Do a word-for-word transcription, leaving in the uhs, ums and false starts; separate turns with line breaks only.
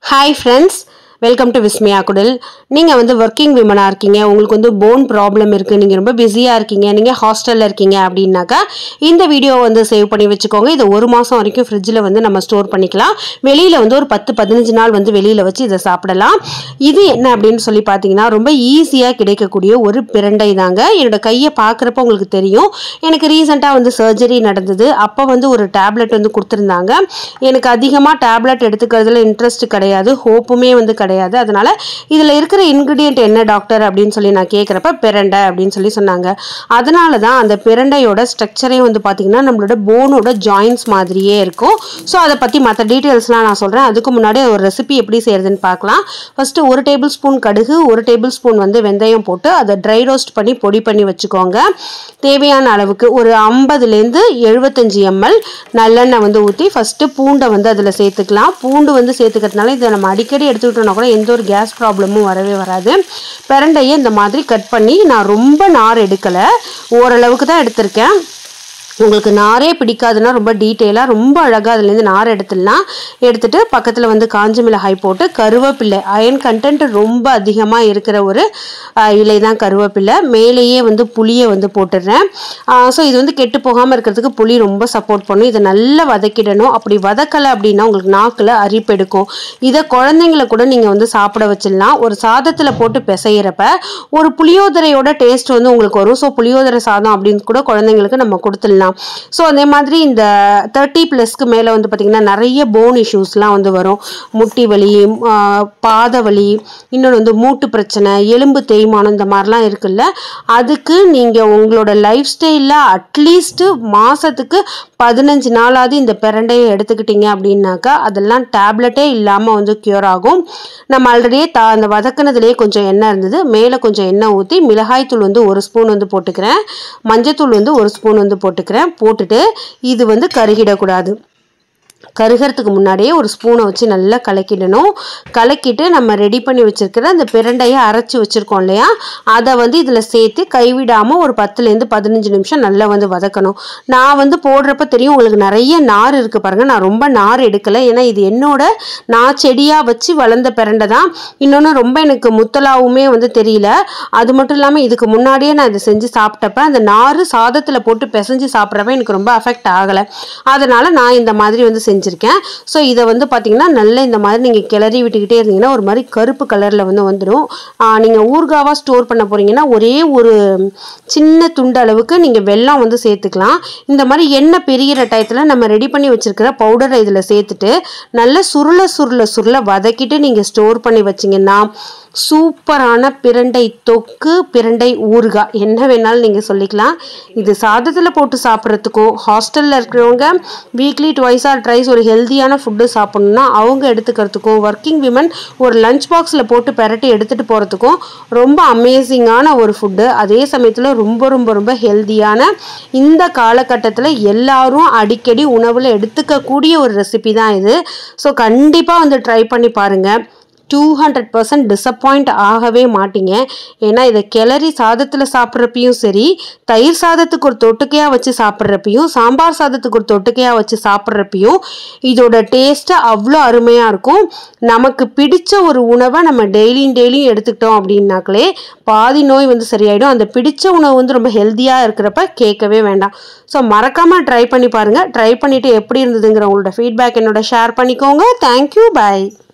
Hi friends, welcome to Vismaya Kudil. நீங்கள் வந்து working விமனாக இருக்கீங்க, உங்களுக்கு வந்து போன் ப்ராப்ளம் இருக்குது, நீங்கள் ரொம்ப பிஸியாக இருக்கீங்க, நீங்கள் ஹாஸ்டலில் இருக்கீங்க அப்படின்னாக்கா இந்த வீடியோ வந்து சேவ் பண்ணி வச்சுக்கோங்க. இது ஒரு மாதம் வரைக்கும் ஃப்ரிட்ஜில் வந்து நம்ம ஸ்டோர் பண்ணிக்கலாம். வெளியில் வந்து ஒரு பத்து பதினஞ்சு நாள் வந்து வெளியில் வச்சு இதை சாப்பிடலாம். இது என்ன அப்படின்னு சொல்லி பார்த்தீங்கன்னா ரொம்ப ஈஸியாக கிடைக்கக்கூடிய ஒரு பிரண்டை தாங்க. என்னோட கையை பார்க்குறப்ப உங்களுக்கு தெரியும். எனக்கு ரீசெண்டாக வந்து சர்ஜரி நடந்தது. அப்போ வந்து ஒரு டேப்லெட் வந்து கொடுத்துருந்தாங்க. எனக்கு அதிகமாக டேப்லெட் எடுத்துக்கிறதுல இன்ட்ரெஸ்ட் கிடையாது, ஹோப்புமே வந்து கிடையாது. அதனால் இதில் இருக்கிற இன்கிரிடியன்ட் என்ன டாக்டர் அப்படின்னு சொல்லி நான் கேட்குறப்ப பிரண்டை அப்படின்னு சொல்லி சொன்னாங்க. அதனால தான் அந்த பிரண்டையோட ஸ்ட்ரக்சரே வந்து பார்த்திங்கன்னா நம்மளோட போனோட ஜாயின்ஸ் மாதிரியே இருக்கும். ஸோ அதை பற்றி மற்ற டீட்டெயில்ஸ்லாம் நான் சொல்கிறேன். அதுக்கு முன்னாடி ஒரு ரெசிபி எப்படி செய்கிறதுன்னு பார்க்கலாம். ஃபஸ்ட்டு ஒரு டேபிள் ஸ்பூன் கடுகு, ஒரு டேபிள் ஸ்பூன் வந்து வெந்தயம் போட்டு அதை ட்ரை ரோஸ்ட் பண்ணி பொடி பண்ணி வச்சுக்கோங்க. தேவையான அளவுக்கு ஒரு ஐம்பதுலேருந்து எழுபத்தஞ்சு எம்எல் நல்லெண்ணெய் வந்து ஊற்றி ஃபஸ்ட்டு பூண்டை வந்து அதில் சேர்த்துக்கலாம். பூண்டு வந்து சேர்த்துக்கிறதுனால இதை நம்ம அடிக்கடி எடுத்துக்கிட்டோம்னா கூட எந்த ஒரு கேஸ் ப்ராப்ளமும் வரவே வராது. பிரண்டையை இந்த மாதிரி கட் பண்ணி, நான் ரொம்ப நார் எடுக்கலை, ஓரளவுக்கு தான் எடுத்திருக்கேன். உங்களுக்கு நாரே பிடிக்காதுன்னா ரொம்ப டீட்டெயிலாக ரொம்ப அழகாக அதுலேருந்து நார் எடுத்துடலாம். எடுத்துகிட்டு பக்கத்தில் வந்து காஞ்ச மிளகாய் போட்டு கருவேப்பில்லை, அயன் கண்டென்ட் ரொம்ப அதிகமாக இருக்கிற ஒரு இலை தான் கருவேப்பில்லை. மேலேயே வந்து புளியை வந்து போட்டுடுறேன். ஸோ இது வந்து கெட்டு போகாமல் இருக்கிறதுக்கு புளி ரொம்ப சப்போர்ட் பண்ணும். இதை நல்லா வதக்கிடணும். அப்படி வதக்கலை அப்படின்னா உங்களுக்கு நாக்கில் அரிப்பு எடுக்கும். இதை குழந்தைங்களை கூட நீங்கள் வந்து சாப்பிட வச்சிடலாம். ஒரு சாதத்தில் போட்டு பிசைகிறப்ப ஒரு புளியோதரையோட டேஸ்ட் வந்து உங்களுக்கு வரும். ஸோ புளியோதரை சாதம் அப்படின்னு கூட குழந்தைங்களுக்கு நம்ம கொடுத்துடலாம். ஸோ அதே மாதிரி இந்த தேர்ட்டி ப்ளஸ்க்கு மேலே வந்து பார்த்திங்கன்னா நிறைய போன் இஷ்யூஸ்லாம் வந்து வரும். முட்டி வலி, பாத வலி, இன்னொன்று வந்து மூட்டு பிரச்சனை, எலும்பு தேய்மானம், இந்த மாதிரிலாம் இருக்குல்ல. அதுக்கு நீங்கள் உங்களோட லைஃப் ஸ்டைலில் அட்லீஸ்ட்டு மாதத்துக்கு பதினஞ்சு நாளாவது இந்த பிரண்டையை எடுத்துக்கிட்டீங்க அப்படின்னாக்கா அதெல்லாம் டேப்லெட்டே இல்லாமல் வந்து க்யூர் ஆகும். நம்ம ஆல்ரெடியே த அந்த வதக்குனதுலேயே கொஞ்சம் எண்ணெய் இருந்தது. மேலே கொஞ்சம் எண்ணெய் ஊற்றி மிளகாய்த்தூள் வந்து ஒரு ஸ்பூன் வந்து போட்டுக்கிறேன், மஞ்சத்தூள் வந்து ஒரு ஸ்பூன் வந்து போட்டுக்கிறேன். போட்டுட்டு இது வந்து கருகிடக்கூடாது. கருகிறதுக்கு முன்னாடியே ஒரு ஸ்பூனை வச்சு நல்லா கலக்கிடணும். கலக்கிட்டு நம்ம ரெடி பண்ணி வச்சுருக்கிற அந்த பிரண்டையை அரைச்சி வச்சுருக்கோம் இல்லையா, அதை வந்து இதில் சேர்த்து கைவிடாமல் ஒரு பத்துலேருந்து பதினஞ்சு நிமிஷம் நல்லா வந்து வதக்கணும். நான் வந்து போடுறப்ப தெரியும் உங்களுக்கு நிறைய நார் இருக்குது பாருங்கள். நான் ரொம்ப நார் எடுக்கலை, ஏன்னா இது என்னோட நான் செடியாக வச்சு வளர்ந்த பிரண்டை தான். இன்னொன்று ரொம்ப எனக்கு முத்தலாவுமே வந்து தெரியல. அது மட்டும் இல்லாமல் இதுக்கு முன்னாடியே நான் இதை செஞ்சு சாப்பிட்டப்ப அந்த நார் சாதத்தில் போட்டு பிசைஞ்சு சாப்பிட்றப்ப எனக்கு ரொம்ப அஃபெக்ட் ஆகலை. அதனால் நான் இந்த மாதிரி வந்து செஞ்சுருக்கேன். ஸோ இதை வந்து பார்த்தீங்கன்னா நல்லா இந்த மாதிரி நீங்கள் கிளறி விட்டுக்கிட்டே இருந்தீங்கன்னா ஒரு மாதிரி கருப்பு கலரில் வந்து வந்துடும். நீங்கள் ஊறுகாவாக ஸ்டோர் பண்ண போகிறீங்கன்னா ஒரே ஒரு சின்ன துண்டு அளவுக்கு நீங்கள் வெல்லம் வந்து சேர்த்துக்கலாம். இந்த மாதிரி எண்ணெய் பெரிகிற டயத்தில் நம்ம ரெடி பண்ணி வச்சுருக்கிற பவுடரை இதில் சேர்த்துட்டு நல்லா சுருள சுருள சுருள வதக்கிட்டு நீங்கள் ஸ்டோர் பண்ணி வச்சிங்கன்னா சூப்பரான பிரண்டை தொக்கு, பிரண்டை ஊறுகாய் என்ன வேணாலும் நீங்கள் சொல்லிக்கலாம். இது சாதத்தில் போட்டு சாப்பிட்றதுக்கும், ஹாஸ்டலில் இருக்கிறவங்க வீக்லி ட்வைஸ் ஆர் ட்ரைஸ் ஒரு ஹெல்த்தியான ஃபுட்டு சாப்பிட்ணுன்னா அவங்க எடுத்துக்கிறதுக்கும், ஒர்க்கிங் விமன் ஒரு லஞ்ச் பாக்ஸில் போட்டு பெரட்டி எடுத்துகிட்டு போகிறதுக்கும் ரொம்ப அமேசிங்கான ஒரு ஃபுட்டு. அதே சமயத்தில் ரொம்ப ரொம்ப ரொம்ப ஹெல்த்தியான, இந்த காலகட்டத்தில் எல்லாரும் அடிக்கடி உணவில் எடுத்துக்கக்கூடிய ஒரு ரெசிபி தான் இது. ஸோ கண்டிப்பாக வந்து ட்ரை பண்ணி பாருங்கள். டூ ஹண்ட்ரட் பர்சன்ட் டிசப்பாயிண்ட் ஆகவே மாட்டீங்க. ஏன்னா இதை கிளறி சாதத்தில் சாப்பிட்றப்பையும் சரி, தயிர் சாதத்துக்கு ஒரு தொட்டுக்கையாக வச்சு சாப்பிட்றப்பையும், சாம்பார் சாதத்துக்கு ஒரு தொட்டுக்கையாக வச்சு சாப்பிட்றப்பையும் இதோட டேஸ்ட்டு அவ்வளோ அருமையாக இருக்கும். நமக்கு பிடிச்ச ஒரு உணவை நம்ம டெய்லியும் டெய்லியும் எடுத்துக்கிட்டோம் அப்படின்னாக்களே பாதி நோய் வந்து சரியாயிடும். அந்த பிடிச்ச உணவு வந்து ரொம்ப ஹெல்த்தியாக இருக்கிறப்ப கேட்கவே வேண்டாம். ஸோ மறக்காமல் ட்ரை பண்ணி பாருங்கள். ட்ரை பண்ணிவிட்டு எப்படி இருந்ததுங்கிற உங்களோட ஃபீட்பேக் என்னோட ஷேர் பண்ணிக்கோங்க. தேங்க்யூ, பாய்.